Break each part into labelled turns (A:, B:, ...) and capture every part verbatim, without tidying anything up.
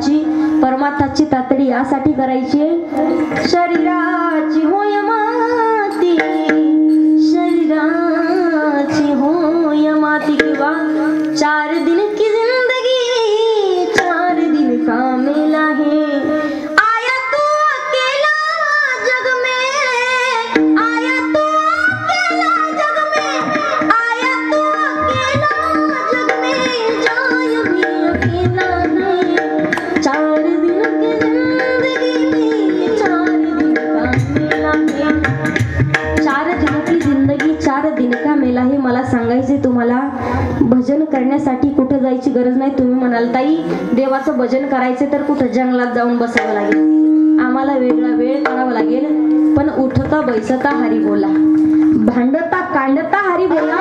A: परमार्थाची परमार्थाची तातडी यासाठी करायची आहे, शरीराची होय माती, शरीराची होय माती किंवा चार दिन की जिंदगी चार दिन का मेला है, आया तू अकेला जग में, आया तू अकेला जग में, आया तू अकेला जग में, जाय भी अकेला है, चार दिन की जिंदगी चार दिन का मेला है, चार दिन की जिंदगी चार दिन का मेला हे मला सांगायचे तुम्हाला. भजन करण्यासाठी कुठे जायची गरज नाही. तुम्ही म्हणाल ताई देवाचं भजन करायचे तर कुठं जंगलात जाऊन बसावं लागेल, आम्हाला वेगळा वेळ काढावा लागेल, पण उठता बैसता हरी बोला, भांडता कांडता हरी बोला.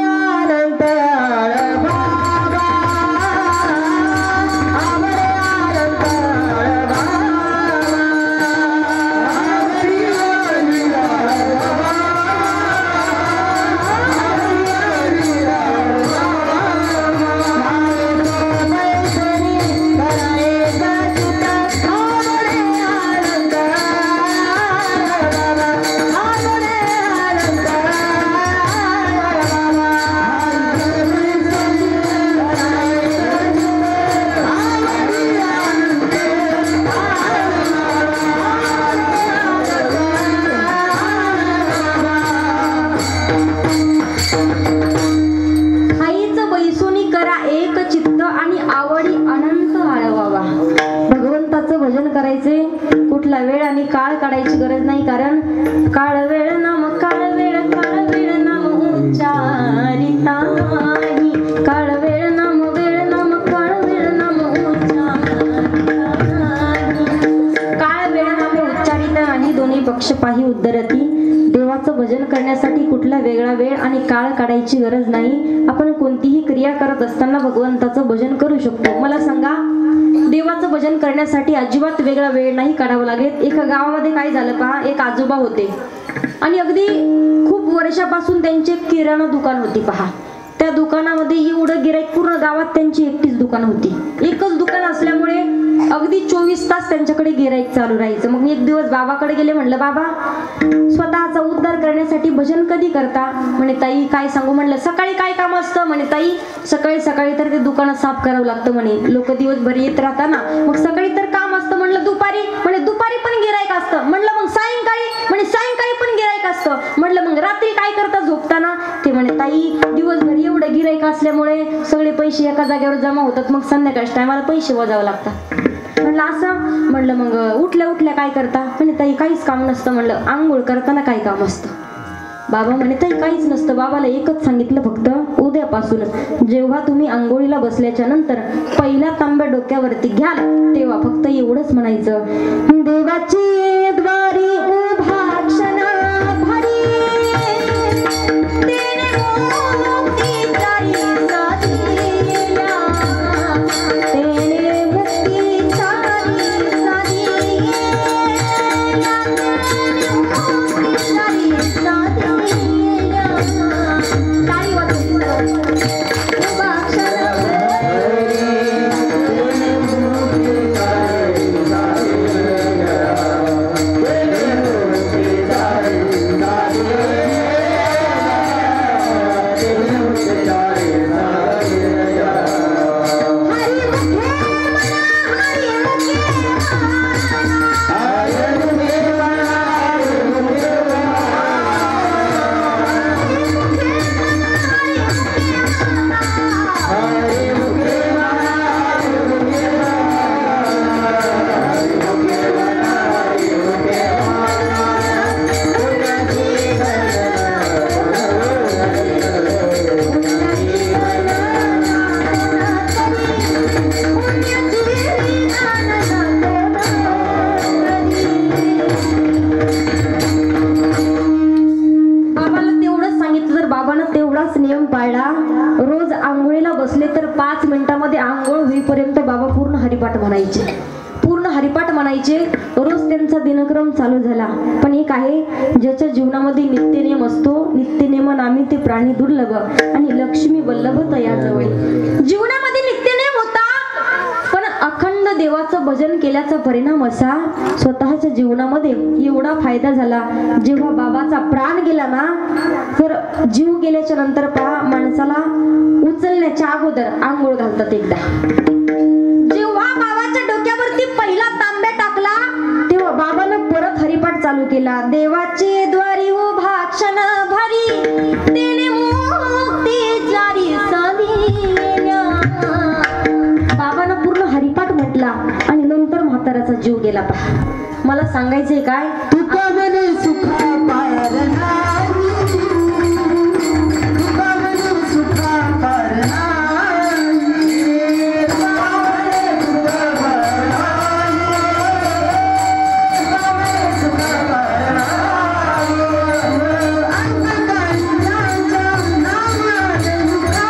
A: कुठला वेळ आणि काळ काढायची गरज नाही, कारण काळ वेळ नाम काळ वेळ काळ वेळ नाम उच्चारिता नाही, काळ वेळ नाम वेळ नाम काळ वेळ नाम उच्चारिता नाही, काळ वेळ नाम उच्चारिता नाही, दोन्ही पक्ष पाही उद्धरती. देवाचं भजन करण्यासाठी कुठला वेगळा वेळ आणि काळ काढायची गरज नाही. आपण कोणतीही क्रिया करत असताना भगवंताचं भजन करू शकतो. मला सांगा, देवाचं भजन करण्यासाठी अजिबात वेगळा वेळ नाही काढावा लागेल. एका गावामध्ये काय झालं पहा, एक आजोबा होते आणि अगदी खूप वर्षापासून त्यांचे किराणा दुकान होती पहा. त्या दुकानामध्ये एवढं गिराईक, पूर्ण गावात त्यांची एकटीच दुकान होती, एकच दुकान असल्यामुळे अगदी चोवीस तास त्यांच्याकडे गिराईक चालू राहायचं. मग एक दिवस बाबाकडे गेले, म्हणलं बाबा स्वतःचा उद्धार करण्यासाठी भजन कधी करता? म्हणे ताई काय सांगू. म्हणलं सकाळी काय काम असतं? म्हणे ताई सकाळी सकाळी तर ते दुकान साफ करावं लागतं म्हणे, लोक दिवसभर येत राहतात ना, मग सकाळी तर काम असतं. म्हणलं दुपारी? म्हणे दुपारी पण गिराईक असतं. म्हणलं मग सायंकाळी? म्हणे सायंकाळी पण गिराईक असतं. म्हणलं मग रात्री काय करता झोपताना? ते म्हणे ताई दिवसभर एवढं गिराईक असल्यामुळे सगळे पैसे एका जागेवर जमा होतात, मग संध्याकाळच्या टायमाला पैसे वजावं लागतात. म्हणलं असं? म्हणलं मग उठल्या उठल्या काय करता? म्हणे ताई काहीच काम नसतं. म्हणलं आंघोळ करताना काय काम असतं? बाबा म्हणे ताई काहीच नसतं. बाबाला एकच सांगितलं, फक्त उद्यापासून जेव्हा तुम्ही आंघोळीला बसल्याच्या नंतर पहिला तांब्या डोक्यावरती घ्याल तेव्हा फक्त एवढंच म्हणायचं, देवाची द्वारी उभा क्षणा भारी, तेने मुक्ती चारी साधिल्या, तेने मुक्ती चारी साधिल्या, चारी साधिल्या. टाळी वाजवून उभा क्षणा हरिपाठ म्हणायचे, पूर्ण हरिपाठ म्हणायचे. रोज त्यांचा दिनक्रम चालू झाला. पण एक आहे ज्याच्या जीवनामध्ये नित्यनेम असतो, नित्यनेम नामी ते प्राणी दुर्लभ आणि लक्ष्मी वल्लभ तया जवळ. जीवनामध्ये नित्यनेम होता पण अखंड देवाचं भजन केल्याचा परिणाम असा स्वतःच्या जीवनामध्ये एवढा फायदा झाला. जेव्हा बाबाचा प्राण गेला ना, तर जीव गेल्याच्या नंतर पहा माणसाला उचलण्याच्या अगोदर आंघोळ घालतात एकदा. जेव्हा बाबाच्या डोक्यावरती पहिला तांब्या टाकला तेव्हा बाबानं परत हरिपाठ चालू केला. देवाचे द्वारी उभा क्षण भारी तेने मुक्ती जारी साधिल्या. बाबानं पूर्ण हरिपाठ म्हटला आणि नंतर म्हाताऱ्याचा जीव गेला. पहा मला सांगायचंय काय,
B: तुका मने सुखा पार नाही, तुका मने सुखा पार नाही, तुका मने सुखा पार नाही, तुका मने सुखा पार नाही. अंतकाळीच्या नामाने मुक्ता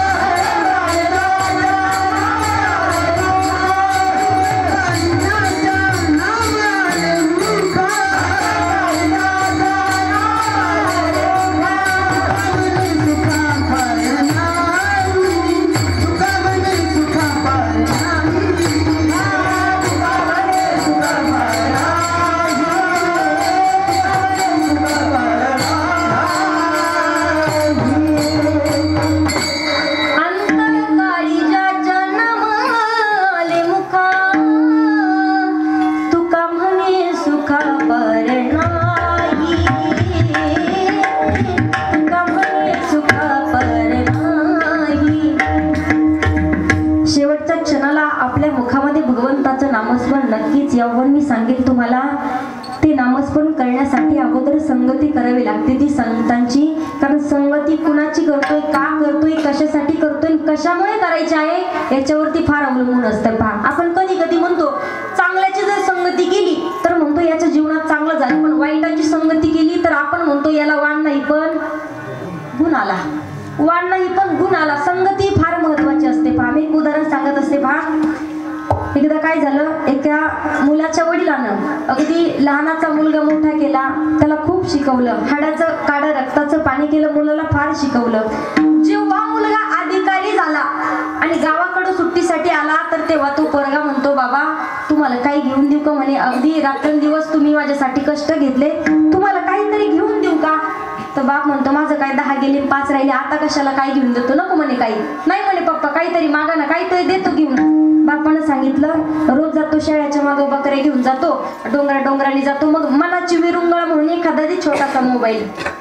A: नक्कीच यावं. मी सांगेन तुम्हाला ते नामस्मरण करण्यासाठी अगोदर संगती करावी लागते ती संतांची. कारण संगती कुणाची करतोय, का करतोय, कशासाठी करतोय, कशामुळे करायची आहे याच्यावरती फार अवलंबून असतं. पहा आपण कधी कधी म्हणतो चांगल्याची जर संगती केली तर म्हणतो याच्या जीवनात चांगलं झालं, पण वाईटाची संगती केली तर आपण म्हणतो याला वाण नाही पण गुण आला, वाण नाही पण गुण आला. संगती फार महत्वाची असते. पहा मी एक उदाहरण सांगत असते. पहा एकदा काय झालं, एका मुलाच्या वडिलानं अगदी लहानाचा मुलगा मोठा केला, त्याला खूप शिकवलं, हाडाचं काढं रक्ताचं पाणी केलं, मुलाला फार शिकवलं. जेव्हा मुलगा अधिकारी झाला आणि गावाकडे सुट्टीसाठी आला तर तेव्हा तो पोरगा म्हणतो बाबा तुम्हाला काही घेऊन देऊ का म्हणे. अगदी रात्रंदिवस तुम्ही माझ्यासाठी कष्ट घेतले, तुम्हाला काहीतरी घेऊन देऊ का. तर बाप म्हणतो माझं काय दहा गेले पाच राहिले, आता कशाला काय घेऊन देतो, नको म्हणे काही नाही म्हणे पप्पा काहीतरी मागा ना, काहीतरी देतो घेऊन. बापानं सांगितलं रोज जातो शाळेच्या मागं बकऱ्या घेऊन जातो, डोंगरा डोंगराने जातो, मग मनाची विरुंगळ म्हणून एखादा छोटासा मोबाईल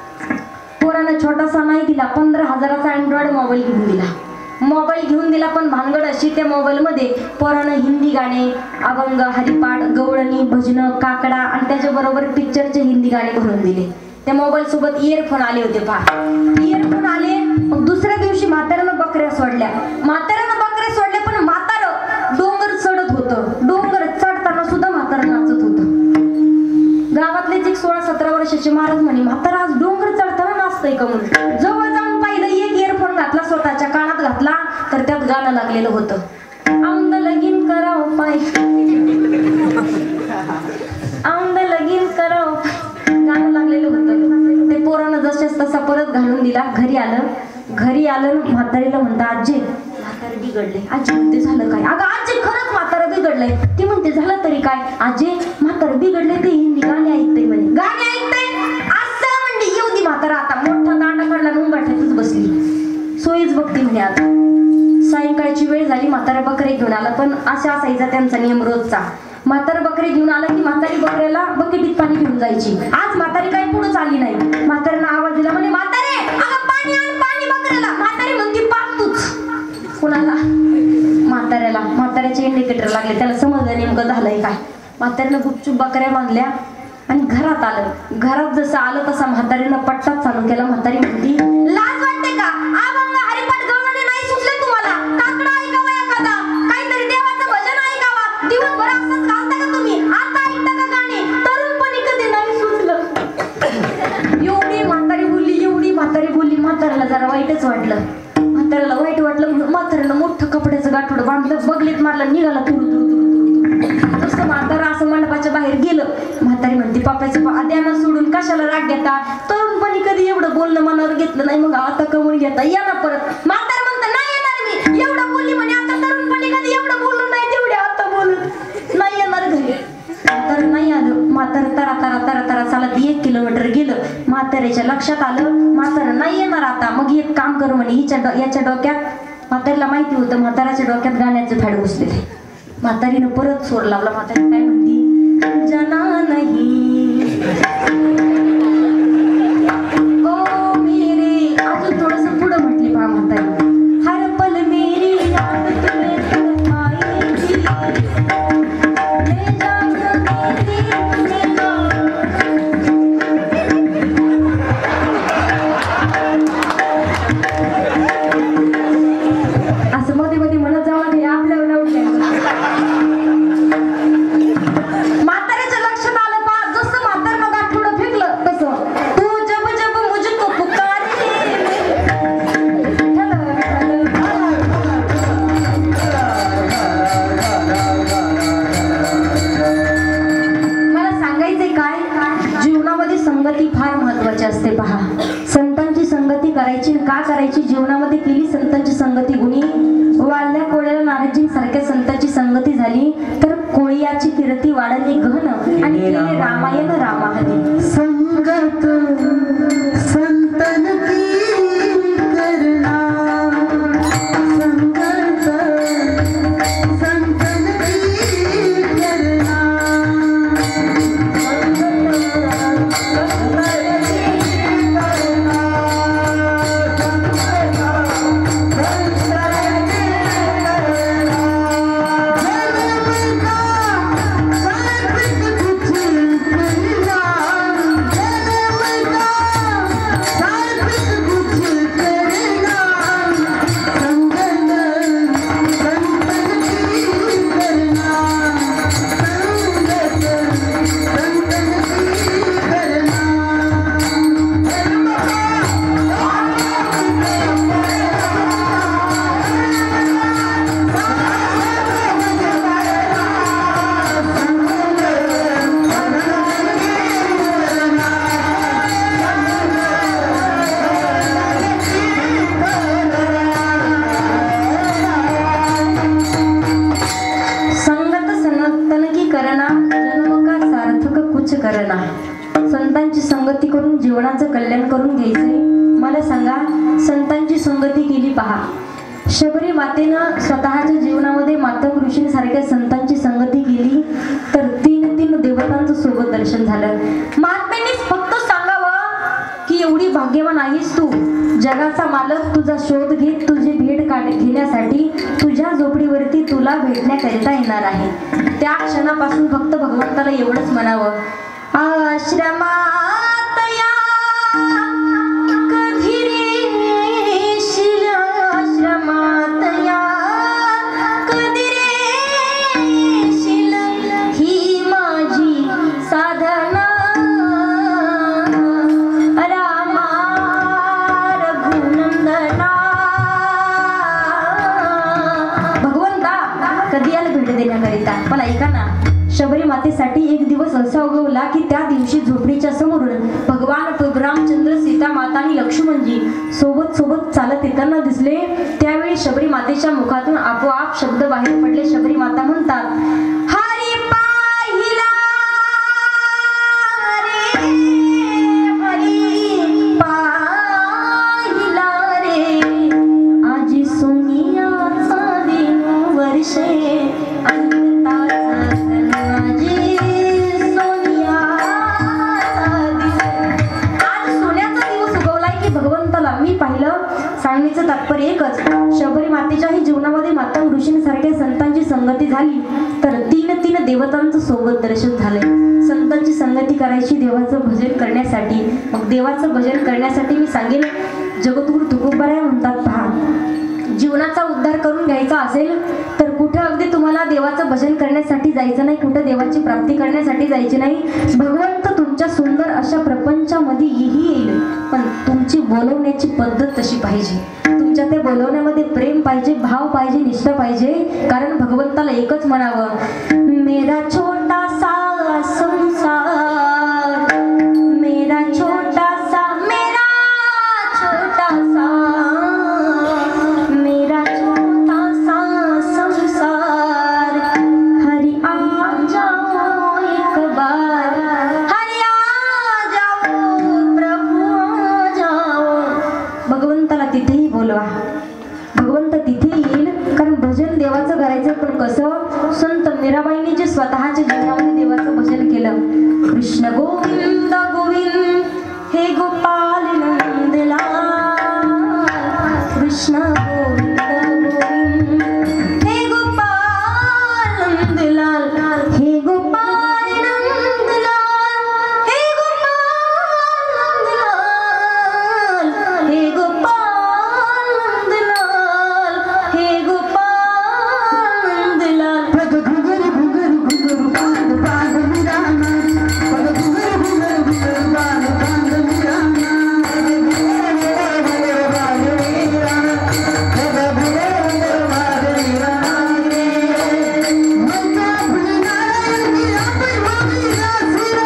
A: पोरानं छोटासा नाही दिला, पंधरा हजाराचा अँड्रॉइड मोबाईल घेऊन दिला. मोबाईल घेऊन दिला पण भानगड अशी त्या मोबाईल मध्ये पोरानं हिंदी गाणे, अभंग, हरिपाठ, गवळणी, भजन, काकडा आणि त्याच्याबरोबर पिक्चरचे हिंदी गाणे भरून दिले. त्या मोबाईल सोबत इयरफोन आले होते. पहा इयरफोन आले. मग दुसऱ्या दिवशी म्हाताऱ्यानं बकऱ्या सोडल्या. म्हाताऱ्यानं बकऱ्या सोडल्या पण म्हातारं डोंगर चढत होतं. डोंगर चढताना सुद्धा म्हातारं नाचत होतं. गावातलेच एक सोळा सतरा वर्षाचे महाराज म्हणे म्हातारा आज डोंगर चढताना नाचतंय का म्हणून. जवळ जाऊन पाहिलं, एक इयरफोन घातला, स्वतःच्या कानात घातला तर त्यात गाणं लागलेलं होतं. आमद लगीन कराव पाय, आमद लगीन कराव गाणं लागलेलं होतं. ते पोरानं जशाच तसा परत घालून दिला. घरी आलं. घरी आलं म्हातारीला म्हणता आजी म्हातारं बिघडले. आजी म्हणते झालं काय. अगं आजी खरंच म्हातारं बिघडलंय. ती म्हणते झालं तरी काय. आजी म्हातारं बिघडले ते हिंदी गाणे ऐकतंय म्हणे. गाणे ऐकतंय असं म्हणजे येऊ दे म्हातारा. आता मोठा दांडा काढला मुंबाठ्यातच बसली, सोयीच बघते म्हणे. आता सायंकाळची वेळ झाली. म्हातारा बकरे घेऊन आला, पण असा असायचा त्यांचा नियम रोजचा. म्हातारा बकरी घेऊन आला की म्हातारी बकऱ्याला बकेटीत पाणी घेऊन जायची. आज म्हातारी काही पुढे चालली नाही. म्हाताऱ्यानं आवाज दिला म्हणे म्हातारे अगं पाणी आण पाणी बकऱ्याला. म्हातारी म्हणती पाक तूच. कुणाला? म्हाताऱ्याला. म्हाताऱ्याचे इंडिकेटर लागले, त्याला समजलं नेमकं झालंय काय. म्हाताऱ्यानं गुपचूप बकऱ्या बांधल्या आणि घरात आलं. घरात जसं आलं तसा म्हातारीनं पट्टाच चालू केला. म्हातारी म्हणती लाज वाटते का. अभंग हरिपाठ गवळणी नाही सुचले तुम्हाला. काकडा ऐकावा एखादा, काहीतरी देवाचं भजन ऐकावा. दिवसभर असंच घालता का तुम्ही. आता ऐकता का गाणे. तरुणपणी कधी नाही सुचलं. एवढी म्हातारी बोलली, एवढी म्हातारी बोलली. म्हाताऱ्याला जरा वाईटच वाटलं. म्हाताऱ्याला वाईट वाटलं म्हणून म्हाताऱ्यानं मोठं कपड्याचं गाठोड बांधलं, बगलीत मारलं, निघाला तुरु तुरु तुरु. जसं म्हातारा असं मंडपाच्या बाहेर गेलं. म्हातारी म्हणते पापाचं आद्यानं सोडून कशाला राग घेता. तरुणपणी कधी एवढं बोलणं मनावर घेतलं नाही, मग आता कमवून घेता या ना परत. म्हातारा म्हणतं नाही येणार मी. एवढं बोलली म्हणे आता तरुणपणी कधी एवढं बोललो नाही तेवढे आता बोलत रता रता रता रता रता चालत एक किलोमीटर गेलं. म्हाताऱ्याच्या लक्षात आलं म्हातारं नाही येणार आता. मग एक काम करू म्हणे, हिच्या डो याच्या डोक्यात, म्हातारीला माहिती होतं म्हाताऱ्याच्या डोक्यात गाण्याचं फॅड घुसलेले. म्हातारीनं परत सोर लावला. म्हातारी काय म्हणती, जना नाही ओ मेरे, अजून थोडस पुढं म्हटली पहा म्हातारी, हर पल मेरी याद तुम्हें तन्हाई की, ले जाकर मेरी मेरा. असं मध्ये मध्ये म्हणत जावा ते आपल्या उठल्या. म्हाताऱ्याच्या लक्षात आलं पहा, जसं म्हातार मग आठवडं फेकलं तसं, तू जब जब मुझको पुकारे. मला सांगायचंय काय, जीवनामध्ये संगती फार महत्वाची असते पहा. संतांची संगती करायची, का करायची, जीवनामध्ये केली संतांची संगती गुणी, वाल्या कोळ्याला नारदजींसारख्या संतांची संगती झाली तर कोळियाची कीर्ती वाढली गहन आणि केले रामायण रामाहनी.
B: संगत संतन की करना, संगत संतन की करना,
A: संतांची संगती करून जीवनाचं कल्याण करून घ्यायचंय. मला सांगा, संतांची संगती केली पहा. शबरी मातेनं स्वतःच्या जीवनामध्ये मातंग ऋषींसारख्या संतांची संगती केली तर तीन तीन देवतांचं सोबत दर्शन झालं. महात्म्यांनीच फक्त सांगावं की एवढी भाग्यवान आहेस तू, जगाचा मालक तुझा शोध घेत तुझी भेट काढ घेण्यासाठी तुझ्या झोपडीवरती तुला भेटण्याकरिता येणार आहे. त्या क्षणापासून फक्त भगवंताला एवढंच म्हणावं, आश्रमात या कधी रे येशील, आश्रमात या कधी रे येशील, ही माझी साधना रामा रघुनंदना. भगवंता कधी याला भेट देण्याकरिता. पण ऐका ना, शबरी मातेसाठी एक दिवस असा उगवला की त्या दिवशी झोपडीच्या समोरून भगवान प्रभू रामचंद्र, सीता माता आणि लक्ष्मणजी सोबत सोबत चालत येताना दिसले. त्यावेळी शबरी मातेच्या मुखातून आपोआप शब्द बाहेर पडले. शबरी माता म्हणतात, हरी पाहिला रे, हरी पाहिला रे, आजी सोनियाचा दिन वर्षे सांगण्याचं तात्पर्य एकच, शबरी मातेच्याही जीवनामध्ये मातंग ऋषींसारख्या संतांची संगती झाली तर तीन तीन देवतांचं सोबत दर्शन झालंय. संतांची संगती करायची देवाचं भजन करण्यासाठी. मग देवाचं भजन करण्यासाठी मी सांगेन, जगद्गुरु तुकोबाराय म्हणतात पहा, जीवनाचा उद्धार करून घ्यायचा असेल तर कुठे अगदी तुम्हाला देवाचं भजन करण्यासाठी जायचं नाही, कुठे देवाची प्राप्ती करण्यासाठी जायची नाही. भगवंत तुमच्या सुंदर अशा प्रपंचामध्ये येईल, पण तुमची बोलवण्याची पद्धत तशी पाहिजे. तुमच्या त्या बोलवण्यामध्ये प्रेम पाहिजे, भाव पाहिजे, निष्ठा पाहिजे. कारण भगवंताला एकच म्हणावं, मेरा छोटासा संसार, मेरा छोटासा, मेरा छोटासा, मेरा छोटासा संसार, हरि आ जाओ एक बार, बोलवा. भगवंत तिथे येईल, कारण भजन देवाचं करायचं. पण कसं? संत मीराबाईंनी जे स्वतःच्या जीवनामध्ये देवाचं भजन केलं. कृष्ण गोविंद गोविंद हे गोपाल नंदलाल, कृष्ण गोविंद गोविंद हे गोपाल नंदलाल, हे गोपाल नंदलाल, हे गोपाल नंदलाल, हे गोपाल नंदलाल, हे गोपाल नंदलाल.
B: पग घुंगर घुंगर घुंगर बांध बांध मिराना, पग घुंगर घुंगर घुंगर बांध बांध मिराना, घुंगर बांध मिराना, पग घुंगर घुंगर बांध मिराना. मन्ना भुलना की आपे होगी रासुरा,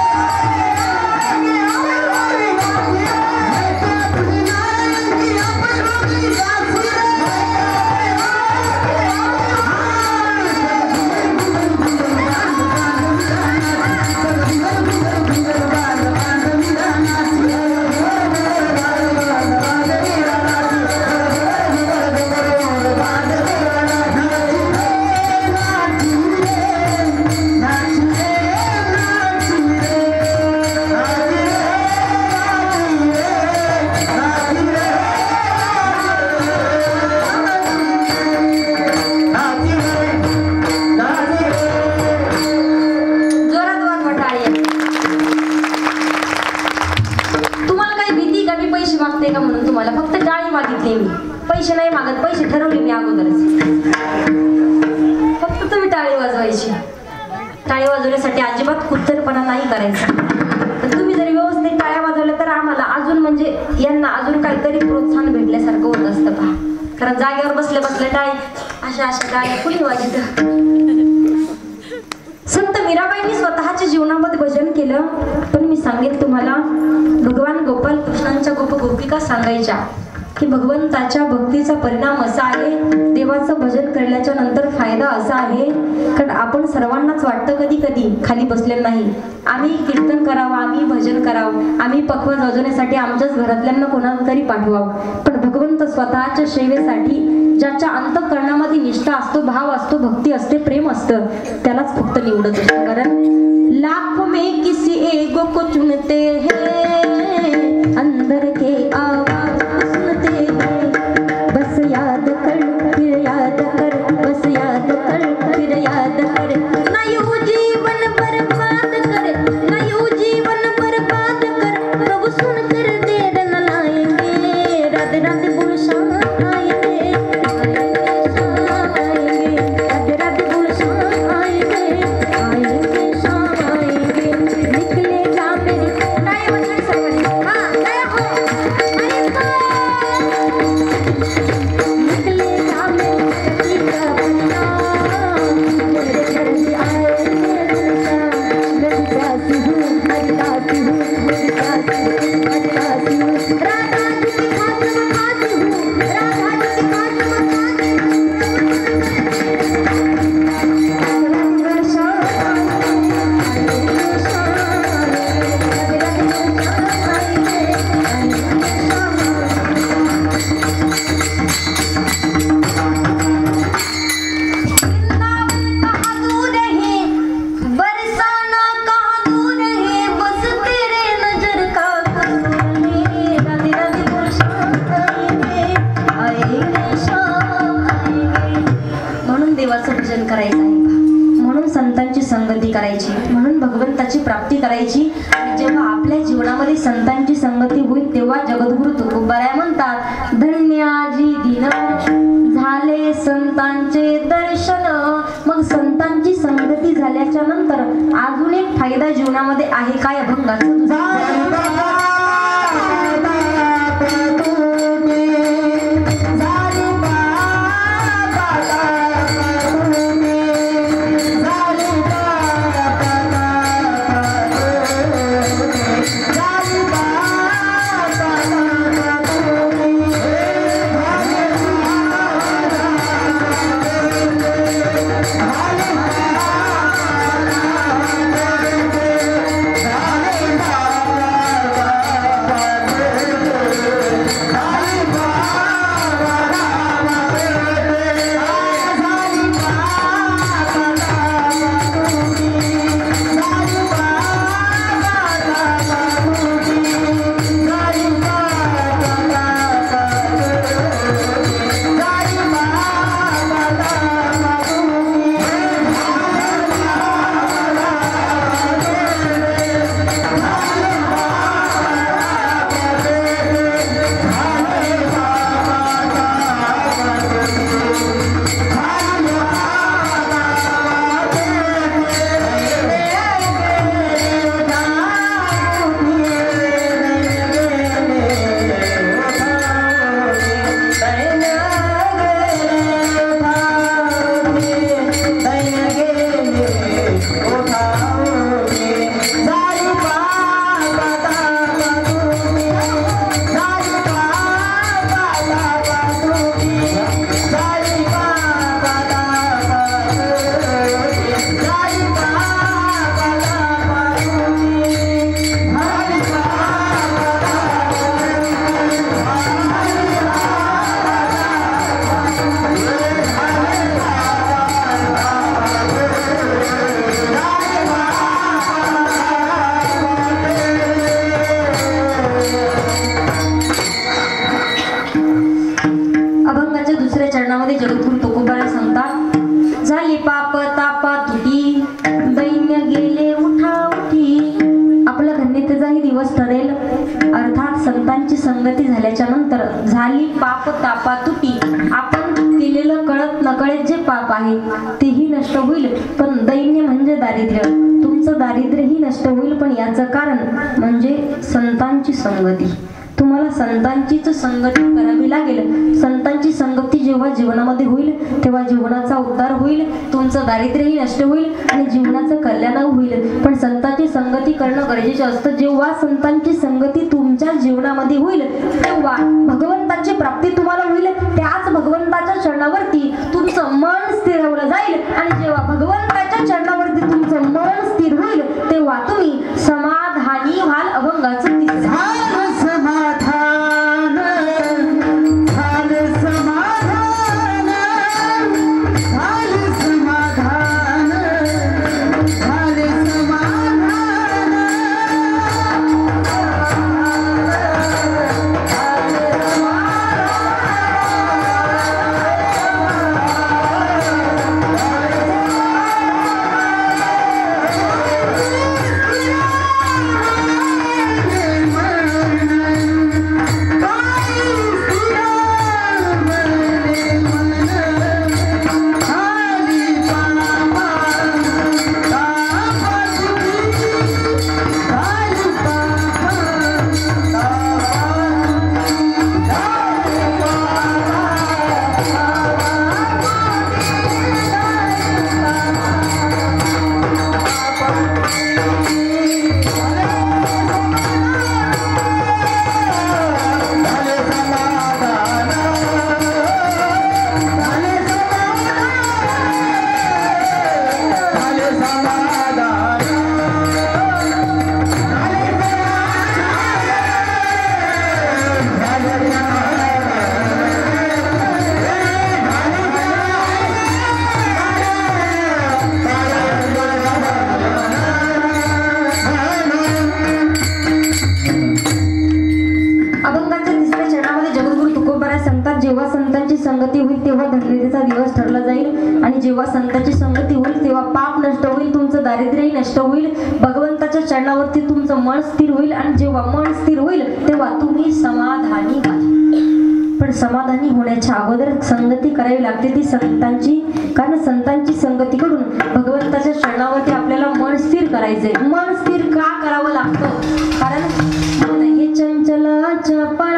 B: मन्ना भुलना की आपे होगी रासुरा.
A: जोरात वाजवा टाळ्या. तुम्हाला काही भीती का? मी पैसे मागते का म्हणून? तुम्हाला फक्त टाळी मागितली मी, पैसे नाही मागत. पैसे ठरवले मी अगोदरच, फक्त तुम्ही टाळी वाजवायची. टाळी वाजवण्यासाठी अजिबात कुत्तरपणा नाही करायचा. तर तुम्ही जरी व्यवस्थित टाळ्या वाजवल्या तर आम्हाला अजून म्हणजे यांना अजून काहीतरी प्रोत्साहन भेटल्यासारखं होत असतं पहा. कारण जागेवर बसले बसले टाळी अशा अशा टाळ्या कुणी वाजत. संत मीराबाईंनी स्वतःच्या जीवनामध्ये भजन केलं. पण मी सांगेन तुम्हाला, भगवान गोपाल कृष्णांच्या गोप गोपिका सांगायच्या की भगवंताच्या भक्तीचा परिणाम असा आहे, देवाचं भजन केल्याच्या नंतर फायदा असा आहे. कारण आपण सर्वांनाच वाटतं कधी कधी खाली बसले नाही, आम्ही कीर्तन करावं, आम्ही भजन करावं, आम्ही पक्वाज वाजवण्यासाठी आमच्याच घरातल्यांना कोणाला तरी पाठवावं. पण भगवंत स्वतःच्या सेवेसाठी ज्याच्या अंतःकरणामध्ये निष्ठा असतो, भाव असतो, भक्ती असते, प्रेम असतं, त्यालाच फक्त निवडत असतो. कारण लाखों में किसी एगो को चुनते हैं, अंदर के आवाज सुनते हैं. बस याद कर फिर याद कर, बस याद कर फिर याद कर. ना यूं जीवन बर्बाद कर, ना यूं जीवन बर्बाद कर. प्रभु सुन कर देर न लाएंगे, रात रात बोल शाम आएंगे, शाम आएंगे, रात रात बोल शाम आएंगे, आएंगे शाम आएंगे. निकलेगा मेरे टाय बजने सर्वांनी. हाँ टाय हो आएगा. निकलेगा मेरे पति का परिणाम, मेरे घर में आएंगे रंगशाम. मैं दासी हूँ, मैं दासी हूँ, मैं दासी हूँ, मैं दासी हूँ. राधा जी की खातिर मैं खाती हूँ, राधा जी की खातिर मैं खाती हूँ. रंग शाम आएंगे, शाम आएंगे, रंग रंग शाम आएंगे, आएंगे शाम आएंगे. वृंदावन कहाँ दूर है, बरसाना कहाँ दूर है, बस तेरे नजर का कसूर है. राधे राधे बोल शाम आएंगे, आएंगे शाम आएंगे. म्हणून देवाचं भजन करायचं आहे का? म्हणून संतांची संगती करायची, म्हणून भगवंताची प्राप्ती करायची. आणि जेव्हा आपल्या जीवनामध्ये संतांची संगती होईल तेव्हा जगद्गुरु तुकोबाराय म्हणतात, धन्याजी दिन झाले संतांचे दर्शन. मग संतांची संगती झाल्याच्या नंतर अजून एक फायदा जीवनामध्ये आहे काय? अभंगाचं
B: Hallelujah.
A: जगद्गुरु तुकोबाराय सांगतात, झाली पाप तापा तुटी दैन्य गेले उठा उठी. आपलं धन्यतेचाही दिवस ठरेल. अर्थात संतांची संगती झाल्याच्या नंतर झाली पाप तापा तुटी. आपण केलेलं कळत नकळत जे पाप आहे तेही नष्ट होईल, पण दैन्य म्हणजे दारिद्र्य, तुमचं दारिद्र्यही नष्ट होईल. पण याचं कारण म्हणजे संतांची संगती. तुम्हाला संतांचीच संगती करावी लागेल. संतांची संगती जेव्हा जीवनामध्ये होईल तेव्हा जीवनाचा उद्धार होईल, तुमचं दारिद्र्यही नष्ट होईल आणि जीवनाचं कल्याण होईल. पण संतांची संगती करणं गरजेचं असतं. जेव्हा संतांची संगती तुमच्या जीवनामध्ये होईल तेव्हा भगवंताची प्राप्ती तुम्हाला होईल. त्याच भगवंताच्या चरणावरती तुमचं मन स्थिरवलं जाईल आणि जेव्हा भगवंताच्या चरणावरती तुमचं मन स्थिर होईल तेव्हा तुम्ही समाधानी व्हाल. अभंगाचं तिसरं संगती होईल तेव्हा धन्यतेचा दिवस ठरला जाईल. आणि जेव्हा संतांची संगती होईल तेव्हा पाप नष्ट होईल, तुमचं दारिद्र्यही नष्ट होईल, भगवंताच्या चरणावरती तुमचं मन स्थिर होईल. आणि जेव्हा मन स्थिर होईल तेव्हा तुम्ही समाधानी व्हाल. पण समाधानी होण्याच्या अगोदर संगती करावी लागते ती संतांची. कारण संतांची संगती करून भगवंताच्या चरणावरती आपल्याला मन स्थिर करायचंय. मन स्थिर का करावं लागतं? कारण मन हे चंचल चपळ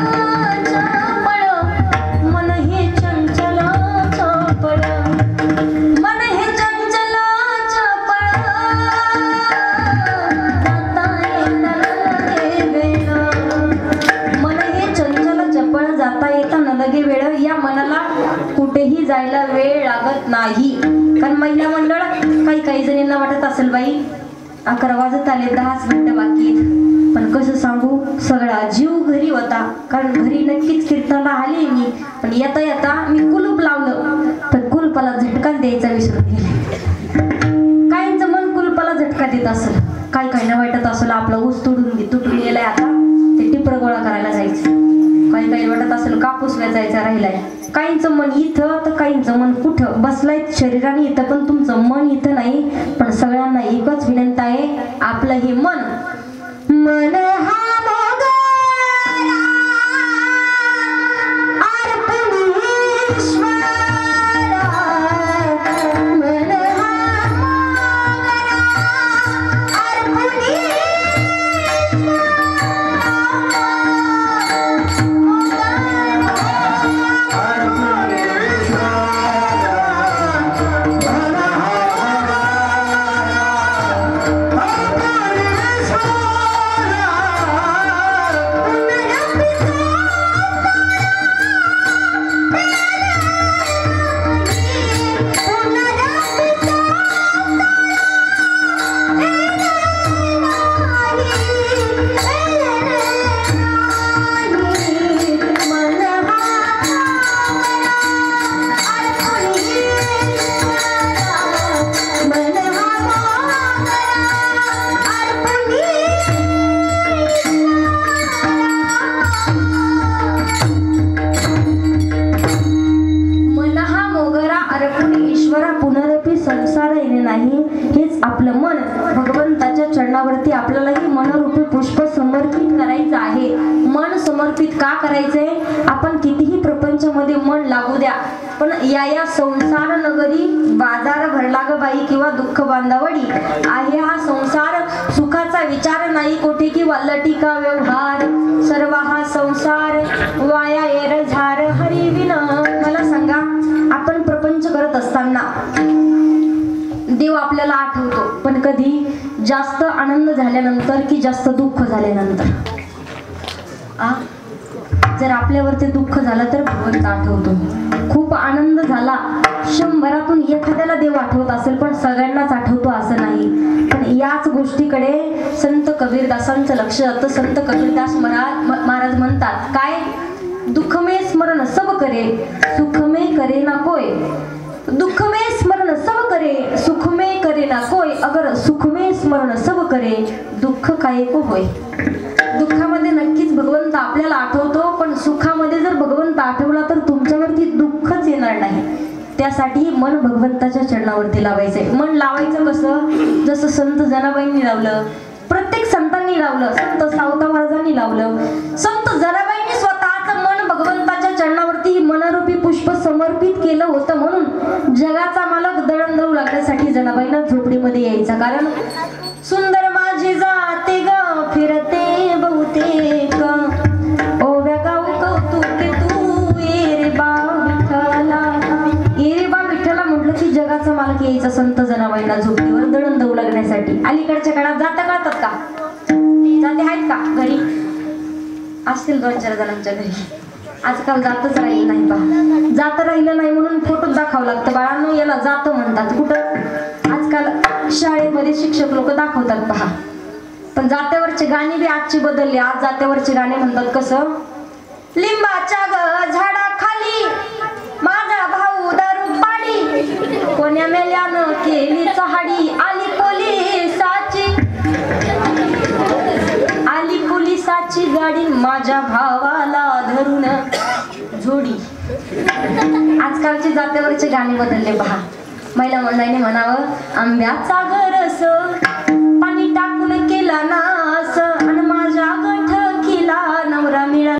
A: कुठेही जायला वेळ लागत नाही. कारण महिला मंडळ काही काही जणींना वाटत असेल बाई अकरा वाजत आले, दहाच मिनिटं बाकी आहेत. पण कसं सांगू, सगळा जीव घरी होता. कारण घरी नक्कीच कीर्तनाला आले मी, पण येता येता मी कुलूप लावलं तर कुलपाला झटकाच द्यायचा विसरून गेले. काहींचं मन कुलपाला झटका देत असेल, काही काही ना वाटत असेल आपला ऊस तुडून तुटून गेलाय, आता ते टिपर गोळा करायला जायचं. काही काही वाटत असेल कापूस वेचायचा राहिलाय. काहींचं मन इथं तर काहींचं मन कुठं बसलंय शरीराने इथं, पण तुमचं मन इथं नाही. पण सगळ्यांना एकच विनंती आहे, आपलं हे मन मन हा
B: Oh
A: का करायचंय? आपण कितीही प्रपंचामध्ये मन लागू द्या, पण या या संसार नगरी बाजार भरला ग बाई किंवा दुःख बांधावडी आहे हा संसार. सुखाचा विचार नाही कोठे की वल्लटी का व्यवहार, सर्व हा संसार वाया येर झार हरी विन. मला सांगा, आपण प्रपंच करत असताना देव आपल्याला आठवतो, पण कधी? जास्त आनंद झाल्यानंतर की जास्त दुःख झाल्यानंतर? आ जर आपल्यावरती दुःख झालं तर भगवंत आठवतो. खूप आनंद झाला, शंभरातून एखाद्याला देव आठवत असेल, पण सगळ्यांनाच आठवतो असं नाही. पण याच गोष्टीकडे संत कबीरदासांचं लक्ष जातं. संत कबीरदास महाराज म्हणतात काय? दुःख में स्मरण सब करे, सुख में करे ना कोय. दुःख में स्मरण सब करे, सुख में करे ना कोय. अगर सुख में स्मरण सब करे, दुःख काय को होय. दुःखामध्ये नक्कीच भगवंत आपल्याला आठवतो, पण सुखामध्ये जर भगवंत आठवला तर तुमच्यावरती दुःखच येणार नाही. त्यासाठी मन भगवंताच्या चरणावरती लावायचंय. मन लावायचं कसं? जसं संत जनाबाईंनी लावलं, प्रत्येक संतांनी लावलं, संत सावता महाराजांनी लावलं. संत जनाबाईंनी स्वतःचं मन भगवंताच्या चरणावरती मनरूपी पुष्प समर्पित केलं होतं, म्हणून जगाचा मालक दळणदळू लागण्यासाठी जनाबाईंना झोपडीमध्ये यायचा. कारण सुंदर माझी जाते ग फिरते बहुतेक, ओव्या गाऊ कौतुके तू ये बा विठ्ठला. ये बा विठ्ठला म्हटलं की जगाचा मालक यायचा संत जनाबाईंना झोपडीवर दळण दळू लागण्यासाठी. अलीकडच्या काळात जाता कळतात का? जाते आहेत का घरी? असतील दोन चार जणांच्या घरी. आजकाल जातच राहिलं नाही पहा. जात राहिलं नाही म्हणून फोटो दाखवावं लागतं. बाळांनो, याला जातं म्हणतात. कुठं? आजकाल शाळेमध्ये शिक्षक लोक दाखवतात पहा. पण जात्यावरचे गाणी बी आजची बदलली. आज जात्यावरचे गाणे म्हणतात कसं? लिंबाच्या ग झाडाखाली माझा भाऊ दारू पाडी, कोण्या मेल्यानं केली चहाडी, आली पोलिसाची आली पोलिसाची गाडी, माझ्या भावाला धरून जोडी. आजकालचे जात्यावरचे गाणे बदलले पहा. महिला मंडळीने म्हणावं, आंब्याचा गरस पाणी टाकून केला ना